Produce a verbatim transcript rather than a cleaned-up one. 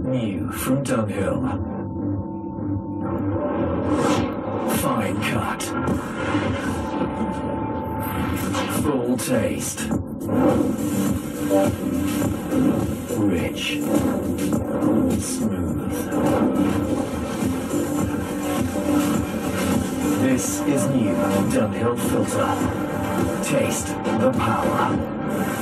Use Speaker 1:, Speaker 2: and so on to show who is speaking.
Speaker 1: New from Dunhill. Fine cut. Full taste. Rich. Smooth. This is new Dunhill filter. Taste the power.